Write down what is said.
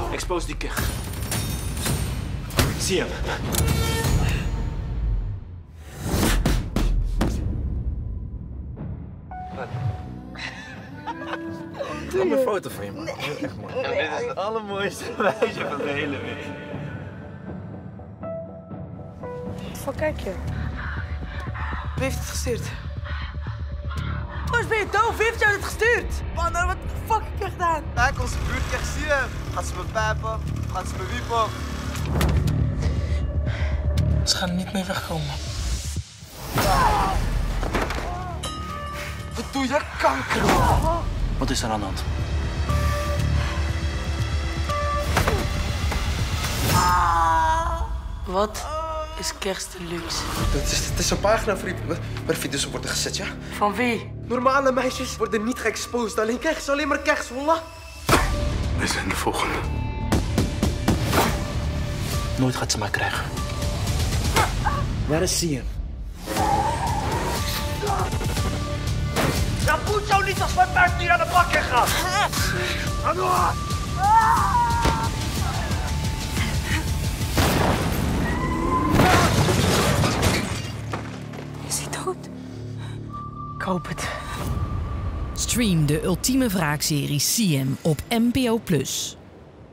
Expose die keg. Zie hem. Ik heb een foto van je, man. Echt mooi. Dit is het allermooiste meisje van de hele wereld. Wat kijk je? Wie heeft het gestuurd? Ben je doof? Wie heeft jou dit gestuurd? Man, wat de fuck heb je gedaan? Kijk, onze buurt krijgt CM. Gaat ze me pijpen? Gaat ze me wiepen? Ze gaan er niet meer wegkomen. Wat doe je, kanker? Wat is er aan de hand? Wat is Kerst Deluxe? Het is een pagina waar video's op worden gezet, ja? Van wie? Normale meisjes worden niet geëxposed. Alleen krijgen alleen maar keks, wallah. Wij zijn de volgende. Nooit gaat ze mij krijgen. Waar is Sian? Ja, moet jou niet als mijn buik niet aan de bak gaat. Is hij dood? Ik hoop het. Stream de ultieme wraakserie CM op NPO+.